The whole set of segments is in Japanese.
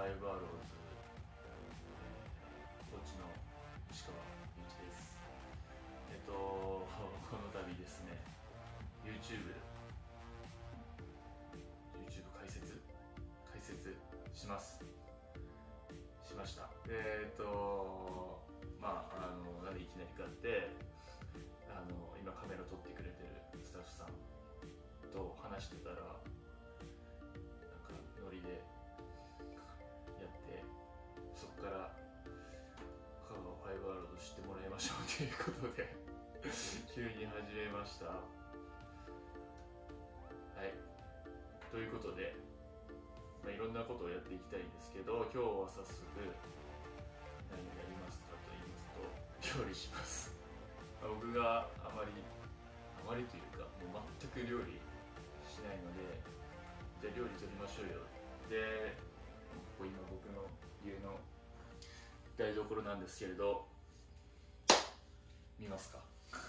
ファイブアローズコーチの石川祐一です。この度ですね、YouTube 解説しました。なんでいきなりかって、今カメラ撮ってくれてるスタッフさんと話してたら、なんかノリでやって、そこから香川ファイブアロード知ってもらいましょうということで急に始めました。はい、ということで、いろんなことをやっていきたいんですけど、今日は早速何をやりますかと言いますと、料理します。僕があまりというか、もう全く料理しないので、じゃあ料理取りましょうよ。で、ここ今僕の家の台所なんですけれど、見ますか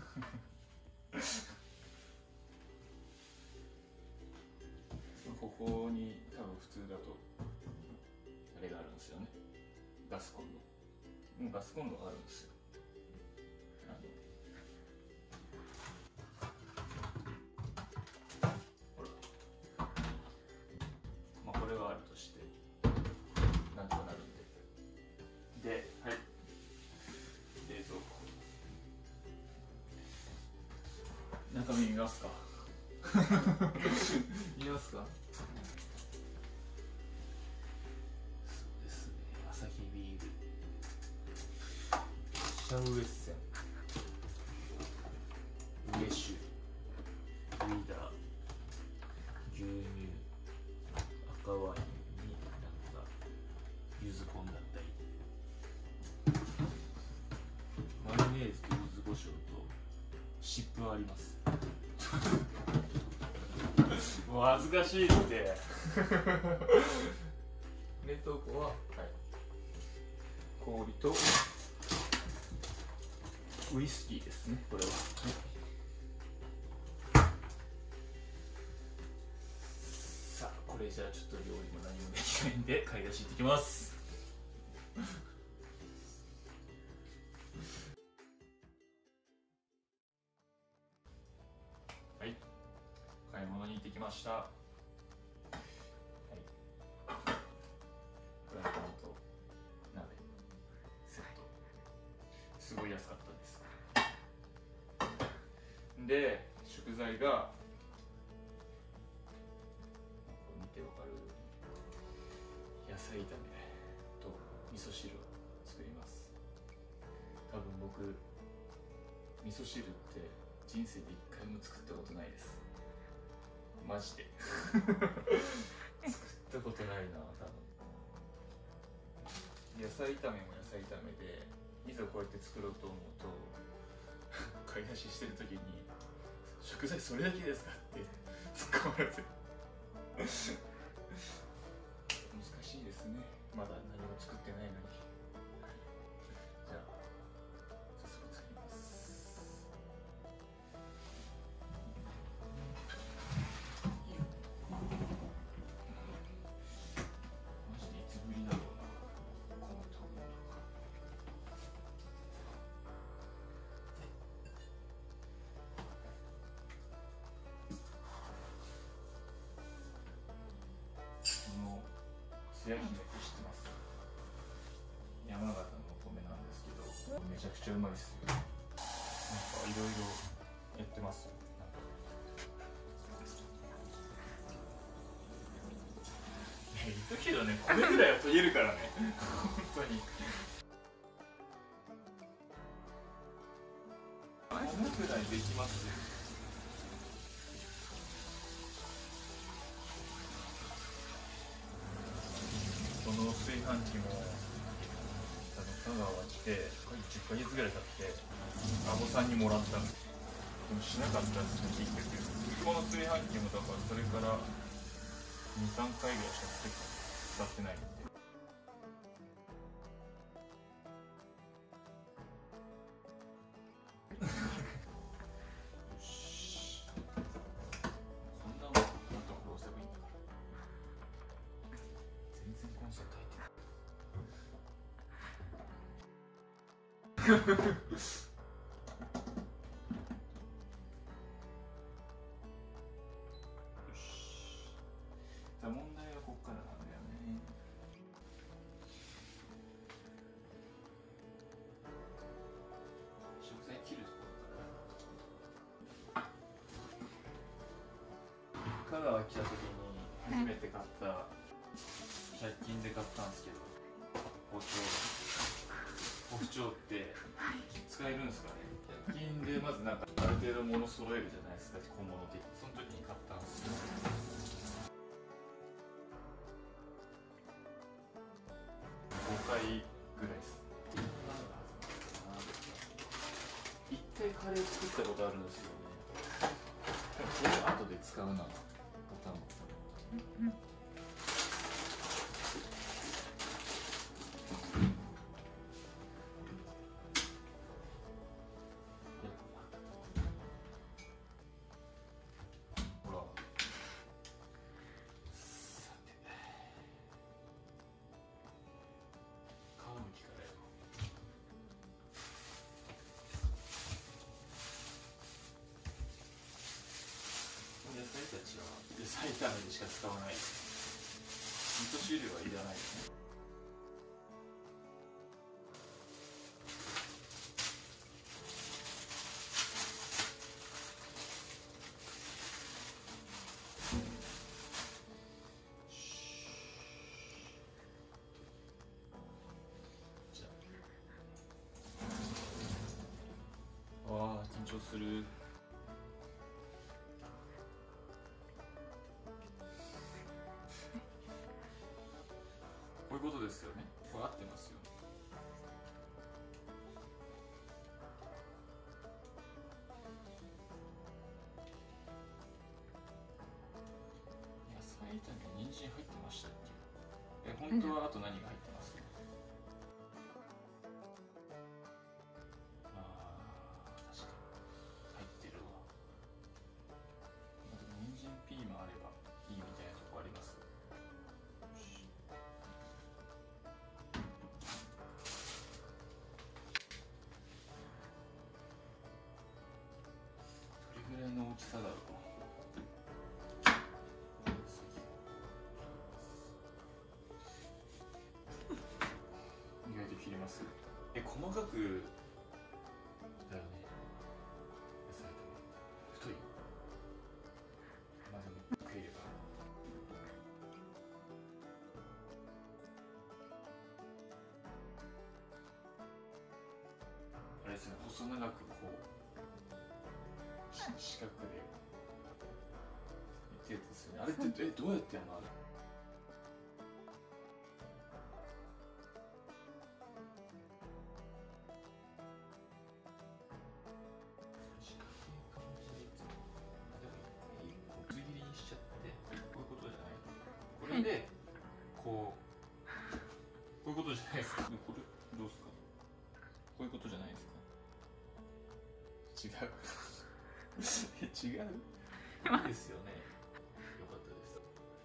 ここに多分普通だとあれがあるんですよね、ガスコンロ。ガスコンロがあるんですよ。ほら、これはあるとしてなんとかなるんで、はい、冷蔵庫、中身見ますか見ますか。そうですね、アサヒビール、シャウエッセン、梅酒、ウィダー、牛乳、赤ワインになんか柚子ポンだったり、マヨネーズと柚子胡椒と湿布ありますもう恥ずかしいって冷凍庫は、氷とウイスキーですね、これは。さあ、これじゃあちょっと料理も何もできないんで買い出し行ってきますはい、買い物に行ってきました。はい、フライパンと鍋セット、すごい安かったです。で、食材が見てわかる野菜炒めと味噌汁を作ります。多分僕、味噌汁って人生で一回も作ったことないです、マジで作ったことないな、多分。野菜炒めも野菜炒めで、いざこうやって作ろうと思うと買い出ししてる時に「食材それだけですか?」って突っ込まれて難しいですね、まだ何も作ってないのに。じゃあ早速作ります。マジでいつぶりだろうな、このトーンとか。素焼き肉知ってます？山形のお米なんですけど、めちゃくちゃうまいですよ。なんかいろいろやってますよ。言っとくけどね、米ぐらいは研げるからね本当に。米ぐらいできますよ。この炊飯器も多分香川来て10ヶ月ぐらい経って孫さんにもらったんです。でもしなかったんですね、結局。この炊飯器もだからそれから2、3回ぐらいしか使ってないんで。よし、こんなもんところ押せばいいんだから。全然コンセント入ってない。 さあ問題はここからなんだよね。食材切るところから香川来た時に初めて買った100均で買ったんですけど、包丁って使えるんですかね。100均でまずなんかある程度物揃えるじゃないですか、小物的。その時に買ったんですよ。5回ぐらいです。1回カレー作ったことあるんですよね。これ後で使うな、頭。野菜炒めにしか使わない。味噌汁はいらないですね。じゃあ、緊張する。こういうことですよね。これ合ってますよね。野菜炒めに人参入ってましたっけ？本当はあと何が入ってます？確かに入ってるわ。でも人参ピーマンあればいいみたいなとこあります。どれぐらいの大きさだろう。意外と切れます。細かくだよね。野菜炒め太い。まあでも食えれば。あれですね、細長くこう四角でってやつですよね。あれってどうやってやるの？あれ四角い感じでいつも。でも一個ぶつ切りにしちゃって、こういうことじゃない？これでこういうことじゃないですか。これどうですか？こういうことじゃないですか？違う。違う。いいですよね。よかったです。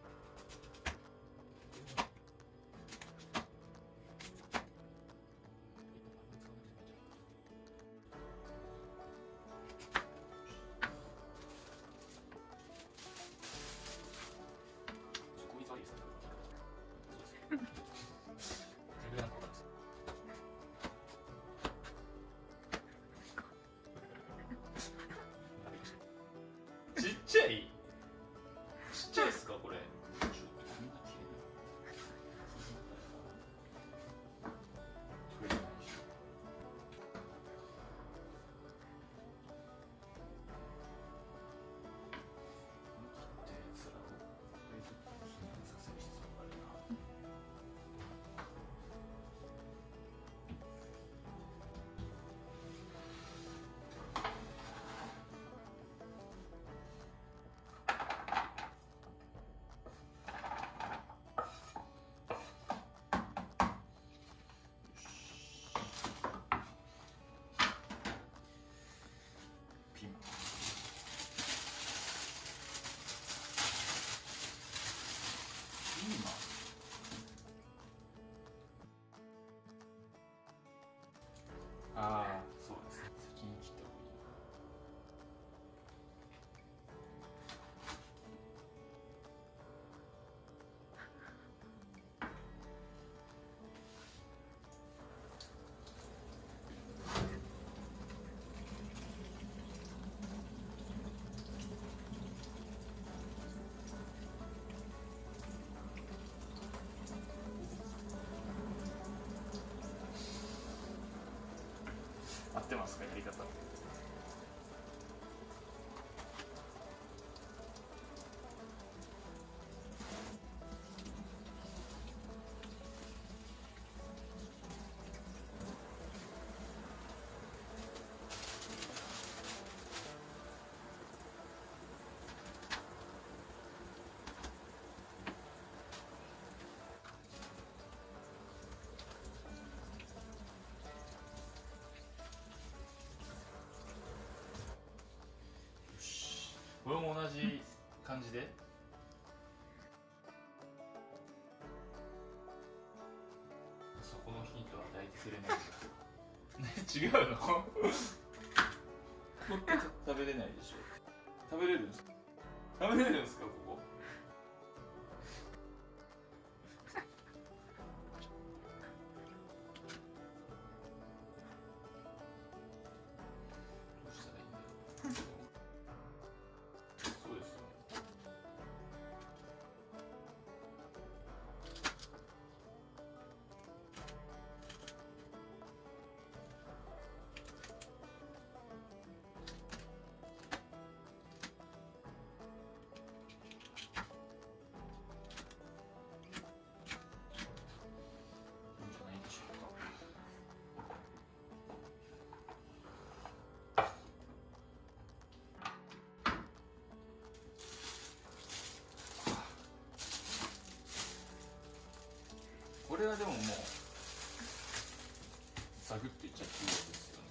効率悪いですね。そうです。自分なんか分かるんですよ。ちっちゃいですかこれ。ちょっとこんな綺麗な取れないでしょ。切ったやつらを冷蔵庫に避難させる必要があるな。 ってますか、やり方。これも同じ感じでそこのヒントは与えてくれないんだ違うのこって食べれないでしょ。食べれるんですか、食べれるんですか、ここ。どうしたらいいんだろう。そうですよね。いいんじゃないでしょうか。これはでももうサクッといっちゃっていいですよね。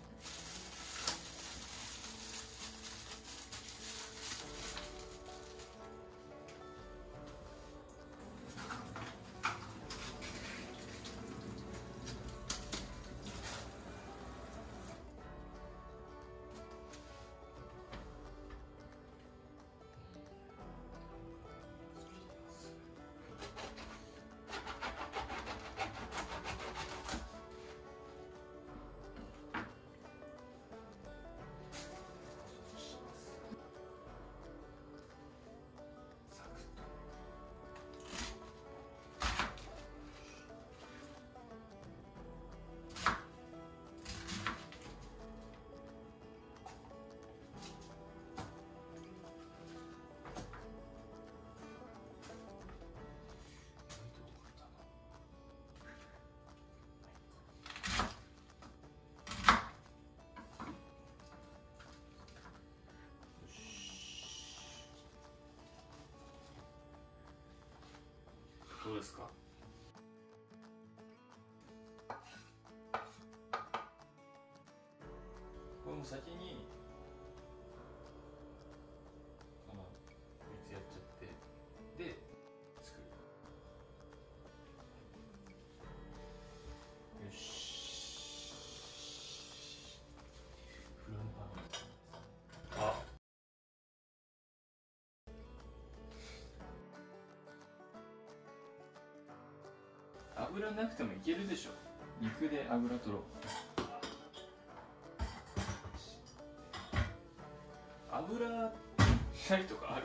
どうですか。これも先にこのこいつやっちゃってで作る。よし、フランパン。あ、油なくてもいけるでしょ。肉で油取ろう。油ないとかある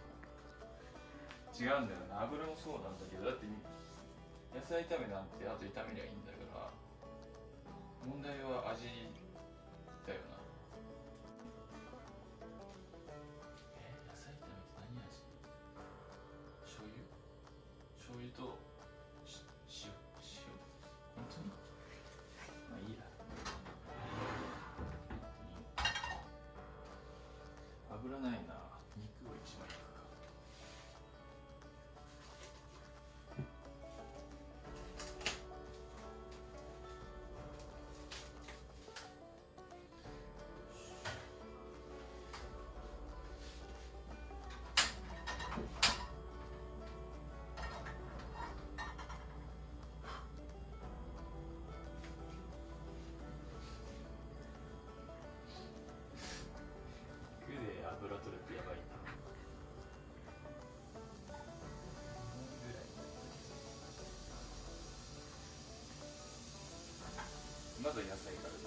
違うんだよな、油もそうなんだけど、だって野菜炒めなんてあと炒めりゃいいんだから、問題は味だよな。野菜炒めって何味？醤油？醤油と塩本当に？まあいいや。油ないな。肉を一枚焼くか。油取れてやばいな。まずは野菜から。